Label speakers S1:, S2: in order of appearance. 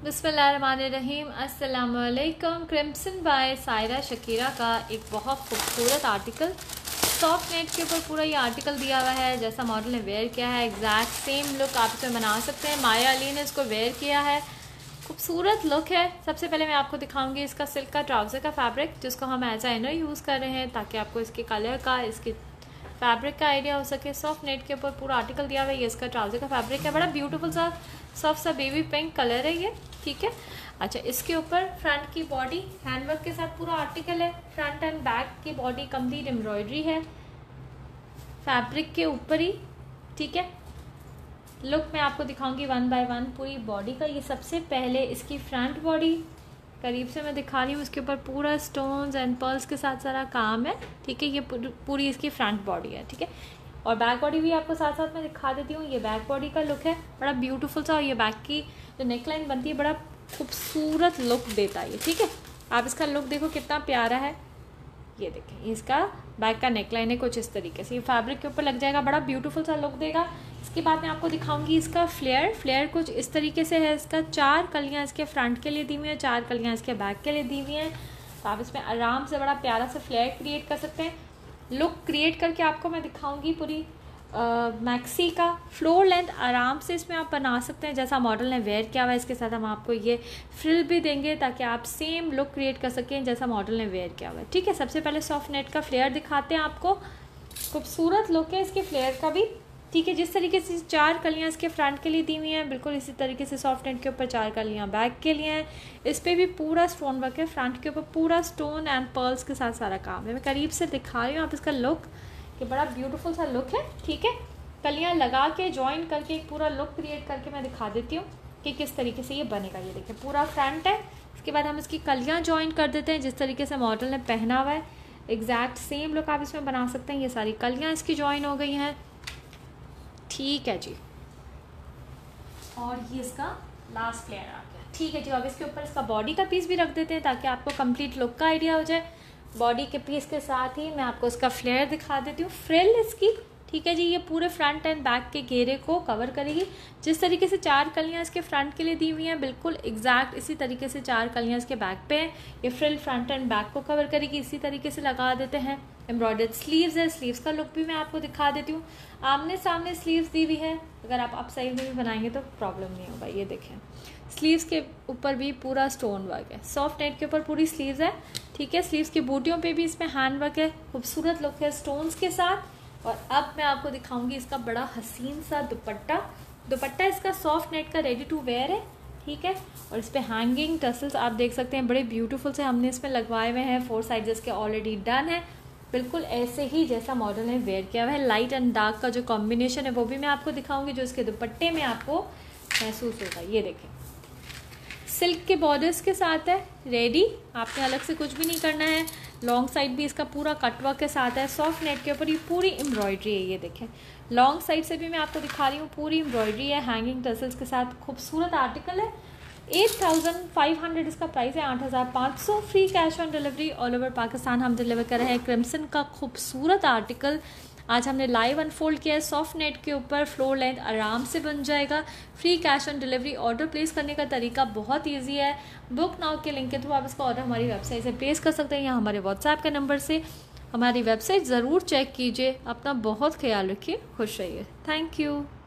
S1: बिस्मिल्लाहिर्रहमानिर्रहीम। अस्सलाम वालेकुम। क्रिम्सन बाय सायरा शकीरा का एक बहुत खूबसूरत आर्टिकल, सॉफ्ट नेट के ऊपर पूरा ये आर्टिकल दिया हुआ है। जैसा मॉडल ने वेयर किया है एग्जैक्ट सेम लुक आप इसमें बना सकते हैं। माया अली ने इसको वेयर किया है, खूबसूरत लुक है। सबसे पहले मैं आपको दिखाऊंगी इसका सिल्क का ट्राउज़र का फैब्रिक, जिसको हम एज आ इनर यूज़ कर रहे हैं ताकि आपको इसके कलर का, इसके फैब्रिक का आइडिया हो सके। सॉफ्ट नेट के ऊपर पूरा आर्टिकल दिया हुआ है। ये इसका ट्राउज़र का फैब्रिक है, बड़ा ब्यूटीफुल सा सॉफ्ट सा बेबी पिंक कलर है ये, ठीक है। अच्छा, इसके ऊपर फ्रंट की बॉडी हैंडवर्क के साथ पूरा आर्टिकल है। फ्रंट एंड बैक की बॉडी कंप्लीट एम्ब्रॉयडरी है फैब्रिक के ऊपर ही, ठीक है। लुक मैं आपको दिखाऊंगी वन बाय वन पूरी बॉडी का। ये सबसे पहले इसकी फ्रंट बॉडी करीब से मैं दिखा रही हूँ। इसके ऊपर पूरा स्टोन्स एंड पर्ल्स के साथ सारा काम है, ठीक है। ये पूरी इसकी फ्रंट बॉडी है, ठीक है। और बैक बॉडी भी आपको साथ साथ मैं दिखा देती हूँ। ये बैक बॉडी का लुक है, बड़ा ब्यूटीफुल सा। और ये बैक की जो नेकलाइन बनती है बड़ा खूबसूरत लुक देता है ये, ठीक है। आप इसका लुक देखो कितना प्यारा है। ये देखें, इसका बैक का नेकलाइन है कुछ इस तरीके से, ये फैब्रिक के ऊपर लग जाएगा, बड़ा ब्यूटीफुल सा लुक देगा। इसके बाद मैं आपको दिखाऊंगी इसका फ्लेयर कुछ इस तरीके से है। इसका 4 कलियां इसके फ्रंट के लिए दी हुई हैं, 4 कलियां इसके बैक के लिए दी हुई हैं। तो आप इसमें आराम से बड़ा प्यारा सा फ्लेयर क्रिएट कर सकते हैं। लुक क्रिएट करके आपको मैं दिखाऊंगी पूरी मैक्सी का फ्लोर लेंथ आराम से इसमें आप बना सकते हैं जैसा मॉडल ने वेयर किया हुआ है। इसके साथ हम आपको ये फ्रिल भी देंगे ताकि आप सेम लुक क्रिएट कर सकें जैसा मॉडल ने वेयर किया हुआ है, ठीक है। सबसे पहले सॉफ्ट नेट का फ्लेयर दिखाते हैं आपको। खूबसूरत लुक है इसके फ्लेयर का भी, ठीक है। जिस तरीके से 4 कलियां इसके फ्रंट के लिए दी हुई हैं, बिल्कुल इसी तरीके से सॉफ्ट नेट के ऊपर 4 कलियां बैक के लिए हैं। इस पर भी पूरा स्टोन वर्क है, फ्रंट के ऊपर पूरा स्टोन एंड पर्ल्स के साथ सारा काम है। मैं करीब से दिखा रही हूँ आप इसका लुक, कि बड़ा ब्यूटीफुल सा लुक है, ठीक है। कलियां लगा के ज्वाइन करके एक पूरा लुक क्रिएट करके मैं दिखा देती हूँ कि किस तरीके से ये बनेगा। ये देखिए पूरा फ्रंट है। इसके बाद हम इसकी कलियां ज्वाइन कर देते हैं जिस तरीके से मॉडल ने पहना हुआ है। एग्जैक्ट सेम लुक आप इसमें बना सकते हैं। ये सारी कलियां इसकी ज्वाइन हो गई हैं, ठीक है जी। और ये इसका लास्ट फ्लेयर आ गया, ठीक है जी। अब इसके ऊपर इसका बॉडी का पीस भी रख देते हैं ताकि आपको कंप्लीट लुक का आइडिया हो जाए। बॉडी के पीस के साथ ही मैं आपको इसका फ्लेयर दिखा देती हूँ। फ्रिल इसकी, ठीक है जी, ये पूरे फ्रंट एंड बैक के घेरे को कवर करेगी। जिस तरीके से 4 कलियां इसके फ्रंट के लिए दी हुई हैं, बिल्कुल एग्जैक्ट इसी तरीके से 4 कलियां इसके बैक पे हैं। ये फ्रिल फ्रंट एंड बैक को कवर करेगी, इसी तरीके से लगा देते हैं। एम्ब्रॉयडर्ड स्लीव्स है, स्लीव्स का लुक भी मैं आपको दिखा देती हूँ। आमने सामने स्लीव्स दी हुई है, अगर आप अप साइड में भी बनाएंगे तो प्रॉब्लम नहीं होगा। ये देखें, स्लीव्स के ऊपर भी पूरा स्टोन वर्क है। सॉफ्ट नेट के ऊपर पूरी स्लीव्स है, ठीक है। स्लीव्स की बूटियों पे भी इसमें हैंड वर्क है, खूबसूरत लुक है स्टोन्स के साथ। और अब मैं आपको दिखाऊंगी इसका बड़ा हसीन सा दुपट्टा इसका सॉफ्ट नेट का रेडी टू वेयर है, ठीक है। और इस पे हैंगिंग टसल्स आप देख सकते हैं, बड़े ब्यूटीफुल से हमने इसमें लगवाए हुए हैं। 4 साइड्स के ऑलरेडी डन है, बिल्कुल ऐसे ही जैसा मॉडल ने वेयर किया हुआ है। लाइट एंड डार्क का जो कॉम्बिनेशन है वो भी मैं आपको दिखाऊंगी जो इसके दुपट्टे में आपको महसूस होगा। ये देखें, सिल्क के बॉर्डर्स के साथ है रेडी, आपने अलग से कुछ भी नहीं करना है। लॉन्ग साइड भी इसका पूरा कटवर्क के साथ है। सॉफ्ट नेट के ऊपर ये पूरी एम्ब्रॉयडरी है, ये देखें। लॉन्ग साइड से भी मैं आपको दिखा रही हूँ, पूरी एम्ब्रॉयडरी है हैंगिंग टसल्स के साथ। खूबसूरत आर्टिकल है। 8500 इसका प्राइस है, 8500। Free cash on delivery all over Pakistan हम डिलीवर कर रहे हैं। क्रिम्सन का खूबसूरत आर्टिकल आज हमने लाइव अनफोल्ड किया है। सॉफ्ट नेट के ऊपर फ्लोर लेंथ आराम से बन जाएगा। Free cash on delivery. Order place करने का तरीका बहुत इजी है। बुक नाउ के लिंक के थ्रू आप इसका ऑर्डर हमारी वेबसाइट से प्लेस कर सकते हैं या हमारे व्हाट्सएप के नंबर से। हमारी वेबसाइट ज़रूर चेक कीजिए। अपना बहुत ख्याल रखिए, खुश रहिए। Thank you.